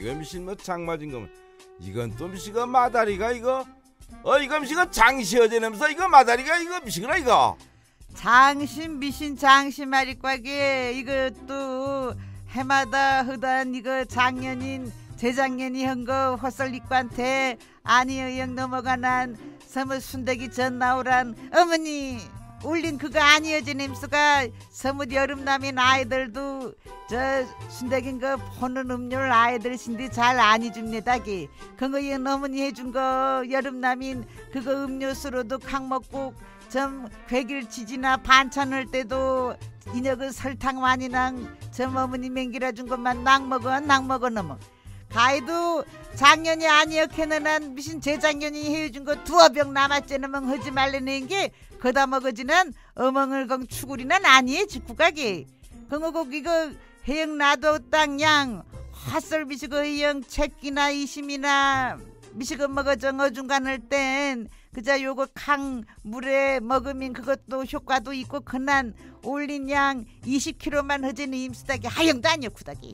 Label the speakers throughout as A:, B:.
A: 이거 미신 뭐 장맞은 거 이건 또 미시가 마다리가 이거 이거 미시가 장시어제면서 이거 마다리가 이거 미시구나 이거
B: 장신 미신 장신 말이과게 이것도 해마다 흐단 이거 작년인 재작년이 한 거 헛설리과한테 아니어영 넘어가난 서무 순대기 전 나오란 어머니 울린 그거 아니어지 냄새가 서무 여름남인 아이들도 저 순대긴 거 보는 음료를 아이들 신디 잘 아니 줍니다기 그거 이 어머니 해준 거 여름남인 그거 음료수로도 각 먹고 좀 괴길치지나 반찬할 때도 이녀그 설탕 많이랑 저 어머니 맹기라 준 것만 낙 먹어 넘어 가이도 작년이 아니었게는 난 미신 재작년이 해준 거 두어 병 남았잖아면 하지 말라는 게 거다 먹어지는 어멍을건 추구리는 아니에 직구가게 그거고 이거 해영 놔도 땅양 핫설 미시고 해영 채끼나 이심이나 미시고 먹어져 어중간할 땐 그자 요거 강 물에 먹으면 그것도 효과도 있고 그난 올린 양 20kg만 허지는 임수다기 하영도 아니었구다기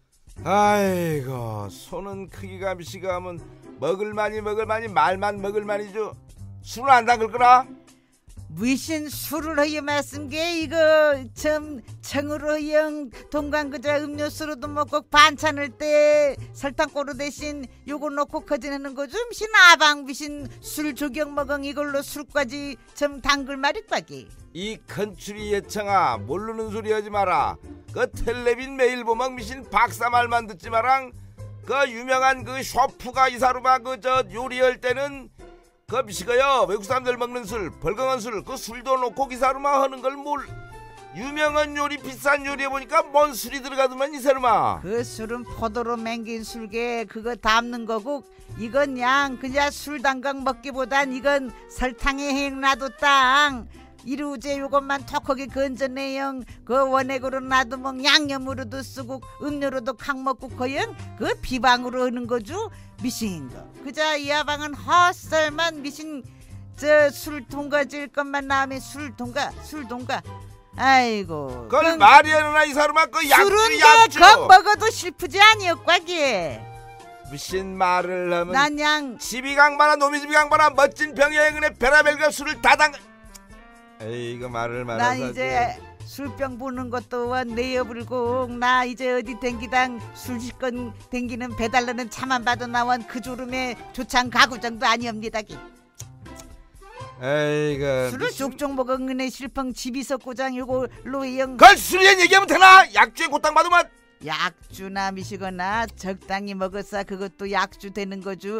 A: 아이고 손은 크기가 미시가 하면 먹을만이 말만 먹을만이죠 술을 안 담글 거라
B: 무신 술을 허여 말씀게 이거 참 청으로 허영 동관 그자 음료수로도 먹고 반찬할 때 설탕가루 대신 요거 넣고 커지는 거 좀 신 아방 미신 술 조경 먹은 이걸로 술까지 좀 담글 말이까기
A: 이 컨츄리 예청아 모르는 소리 하지 마라 그 텔레빈 매일 보면 미신 박사 말만 듣지 마랑 그 유명한 그 셰프가 이사루바 그 저 요리할 때는 그 미시가요 외국 사람들 먹는 술 벌건한 술 그 술도 놓고 기사루마 하는 걸 뭘 유명한 요리 비싼 요리에 보니까 뭔 술이 들어가더만 이 사람아
B: 그 술은 포도로 맹긴 술게 그거 담는 거고 이건 양 그냥 술 담강 먹기보단 이건 설탕에 행 놔뒀당 이루제 요것만 톡하게 건져내영 그 원액으로 놔두면 양념으로도 쓰고 음료로도 각 먹고 거영 그 비방으로 하는 거죠 미신인 거 그자 이 아방은 헛설만 미신 저 술통가질 것만 나오면 술통가 아이고
A: 그걸 말이 하나 이 사람아 그
B: 술은
A: 약주
B: 거 먹어도 슬프지 아니었과기
A: 미신 말을 하면
B: 난 양
A: 집이 강바나 놈이 집이 강바나 멋진 병여행은에 베라벨가 술을 다당 에이 이거 말을 말아서
B: 난 이제 술병 부는 것도 원 내어불고 나 이제 어디 댕기당 술식권 댕기는 배달라는 차만 봐도 나원 그 졸음에 조창 가구장도 아니옵니다기
A: 에이그
B: 술을 족족 먹은 은혜 실펑 집이서 고장 요거 로이영
A: 그걸 술이란 얘기하면 되나 약주에 고탕 받으면
B: 약주나 미시거나 적당히 먹었어 그것도 약주 되는 거죠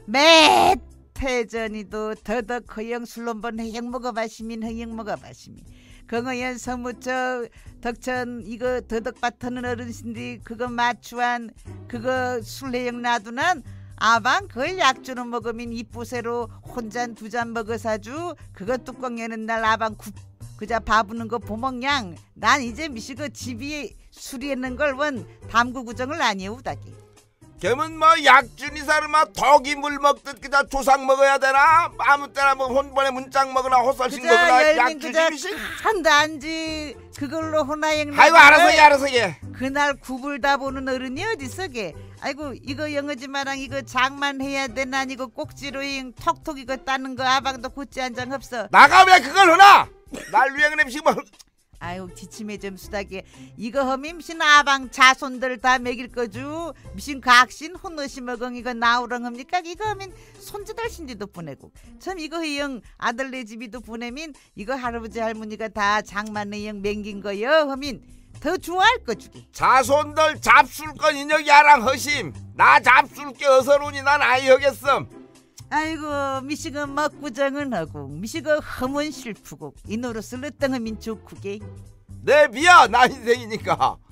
B: 태전이도 더덕 허영 술론번 허영 먹어봐시민 허영 먹어봐시민 경어연 서무처 덕천 이거 더덕밭 터는 어른신들이 그거 맞추한 그거 술래영 놔두는 아방 그걸 약주는 먹으면 이쁘새로 혼잔 두 잔 먹어사주 그거 뚜껑 여는 날 아방 그자 바부는 거 보먹냥 난 이제 미시고 집이 술이 있는 걸 원 담구 구정을 아니오다기
A: 걔는 뭐 약준이 사람아 덕이 물 먹듯 그자 조상 먹어야 되나 아무 때나 뭐 혼번에 문짝 먹으나 헛살씩 먹으나 약준이 미신
B: 한단지 그걸로 호나행
A: 아이고 알아서 예
B: 그날 굽을 다 보는 어른이 어디서게 아이고 이거 영어지 마랑 이거 장만해야 되나 이거 꼭지로 톡톡 이거 따는 거 아방도 굳지 한 장 없어
A: 나가 왜 그걸 하나 날 위해 그냥 미신 뭐
B: 아유 지침에 좀 수다게 이거 허민 미신 아방 자손들 다 먹일 거죠 미신 각신 혼너시 먹은 이거 나오랑 합니까 이거 하면 손주들 신지도 보내고 참 이거 형 아들네 집이도 보내면 이거 할아버지 할머니가 다 장만의 형 맹긴 거요 하면 더 좋아할 거주기
A: 자손들 잡술건 인혁이 아랑 허심 나 잡술게 어서로니 난 아이 하겠음
B: 아이고 미시가 먹구정은 하고 미시가 험은 슬프고 이 노릇을 어떤하면 좋구게
A: 내 비야 나 인생이니까